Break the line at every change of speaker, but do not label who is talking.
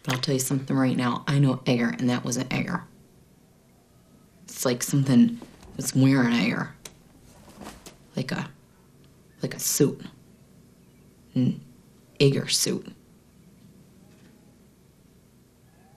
But I'll tell you something right now. I know Edgar, and that wasn't Edgar. It's like something that's wearing Edgar. Like a suit. An Edgar suit.